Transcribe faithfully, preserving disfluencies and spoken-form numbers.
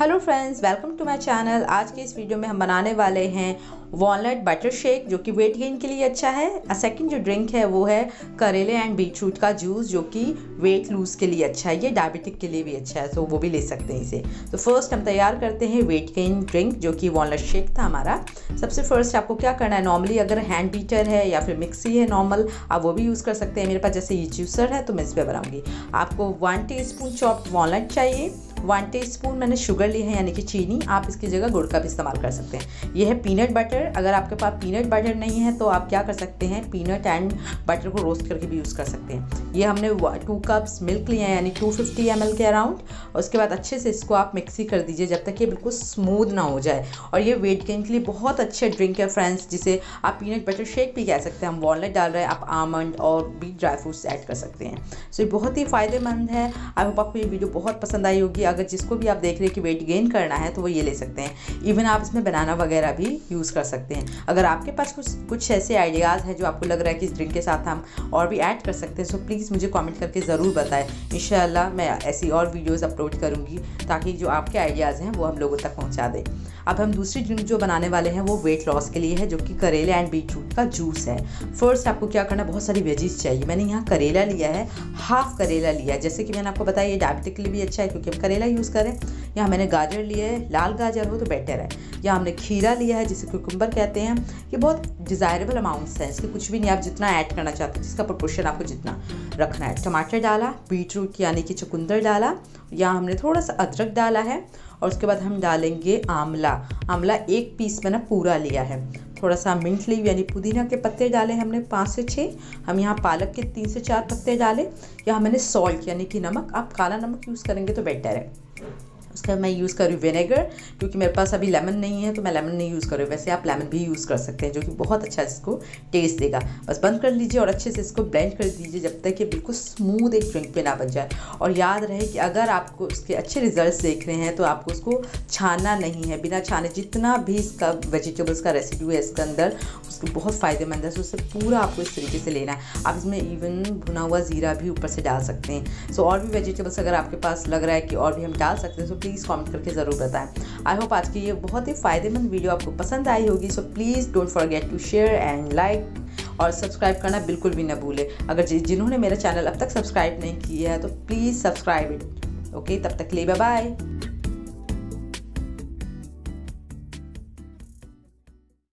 Hello friends, welcome to my channel. आज के इस वीडियो में हम बनाने वाले हैं वॉलनट बटर शेक, जो कि वेट गेन के लिए अच्छा है। सेकंड जो ड्रिंक है वो है करेले एंड बीटरूट का जूस, जो कि वेट लूज के लिए अच्छा है। ये डायबिटिक के लिए भी अच्छा है, तो वो भी ले सकते हैं इसे। तो फर्स्ट हम तैयार करते हैं वेट गेन ड्रिंक, जो कि वॉलनट शेक था हमारा। सबसे फर्स्ट आपको क्या करना है, नॉर्मली अगर हैंड बीटर है या फिर मिक्सी है नॉर्मल, आप वो भी यूज़ कर सकते हैं। मेरे पास जैसे ये जूसर है तो मैं इस पर बनाऊँगी। आपको one teaspoon chopped walnut चाहिए। वन टीस्पून मैंने शुगर ली है, यानी कि चीनी। आप इसकी जगह गुड़ का भी इस्तेमाल कर सकते हैं। यह है पीनट बटर। अगर आपके पास पीनट बटर नहीं है तो आप क्या कर सकते हैं, पीनट एंड बटर को रोस्ट करके भी यूज़ कर सकते हैं। ये हमने टू कप्स मिल्क लिए हैं, यानी टू फिफ्टी एम एल के अराउंड। और उसके बाद अच्छे से इसको आप मिक्सी कर दीजिए जब तक ये बिल्कुल स्मूथ ना हो जाए। और ये वेट गेन के लिए बहुत अच्छे ड्रिंक है फ्रेंड्स, जिसे आप पीनट बटर शेक भी कह सकते हैं। हम वॉलनट डाल रहे हैं, आप आमंड और भी ड्राई फ्रूट्स ऐड कर सकते हैं। सो ये बहुत ही फ़ायदेमंद है। आई होप आपको ये वीडियो बहुत पसंद आई होगी। अगर जिसको भी आप देख रहे हैं कि वेट गेन करना है तो वो ये ले सकते हैं। इवन आप इसमें बनाना वगैरह भी यूज़ कर सकते हैं। अगर आपके पास कुछ कुछ ऐसे आइडियाज़ हैं जो आपको लग रहा है कि इस ड्रिंक के साथ हम और भी ऐड कर सकते हैं, सो प्लीज़ मुझे कमेंट करके ज़रूर बताएं। इंशाल्लाह मैं ऐसी और वीडियोज़ अपलोड करूँगी ताकि जो आपके आइडियाज़ हैं वो हम लोगों तक पहुँचा दें। अब हम दूसरी ड्रिंक जो बनाने वाले हैं वो वेट लॉस के लिए है, जो कि करेले एंड बीटरूट का जूस है। फर्स्ट आपको क्या करना है, बहुत सारी वेजीज चाहिए। मैंने यहाँ करेला लिया है, हाफ करेला लिया है। जैसे कि मैंने आपको बताया ये डायबिटिक के लिए भी अच्छा है क्योंकि हम करेला यूज़ करें। यहाँ मैंने गाजर लिया है, लाल गाजर हो तो बेटर है। यहाँ हमने खीरा लिया है, जिसे क्यूकम्बर कहते हैं। ये बहुत डिज़ायरेबल अमाउंट्स हैं, इसके कुछ भी नहीं, आप जितना ऐड करना चाहते हैं जिसका प्रोपोर्शन आपको जितना रखना है। टमाटर डाला, बीटरूट यानी कि चुकंदर डाला, यहाँ हमने थोड़ा सा अदरक डाला है। और उसके बाद हम डालेंगे आंवला। आंवला एक पीस मैंने पूरा लिया है। थोड़ा सा मिंट लीव यानी पुदीना के पत्ते डाले हमने पाँच से छः। हम यहाँ पालक के तीन से चार पत्ते डाले। यहाँ मैंने सॉल्ट यानी कि नमक, आप काला नमक यूज़ करेंगे तो बेटर है। उसका मैं यूज़ कर रही हूँ विनेगर, क्योंकि मेरे पास अभी लेमन नहीं है तो मैं लेमन नहीं यूज़ कर रही हूँ। वैसे आप लेमन भी यूज़ कर सकते हैं, जो कि बहुत अच्छा इसको टेस्ट देगा। बस बंद कर लीजिए और अच्छे से इसको ब्लेंड कर दीजिए जब तक कि बिल्कुल स्मूथ एक ड्रिंक पे ना बन जाए। और याद रहे कि अगर आपको उसके अच्छे रिजल्ट्स देख रहे हैं तो आपको उसको छानना नहीं है। बिना छाने जितना भी इसका वेजिटेबल्स का रेसिड्यू है इसके अंदर, उसको बहुत फ़ायदेमंद है। तो उससे पूरा आपको इस तरीके से लेना है। आप इसमें इवन भुना हुआ ज़ीरा भी ऊपर से डाल सकते हैं। सो और भी वेजिटेबल्स अगर आपके पास लग रहा है कि और भी हम डाल सकते हैं तो प्लीज़ कमेंट करके ज़रूर बताएं। आई होप आज की ये बहुत ही फ़ायदेमंद वीडियो आपको पसंद आई होगी। So please don't forget to share and like और सब्सक्राइब करना बिल्कुल भी ना भूलें। अगर जिन्होंने मेरा चैनल अब तक सब्सक्राइब नहीं किया है तो प्लीज़ सब्सक्राइब इट। ओके, तब तक के लिए बाय बाय।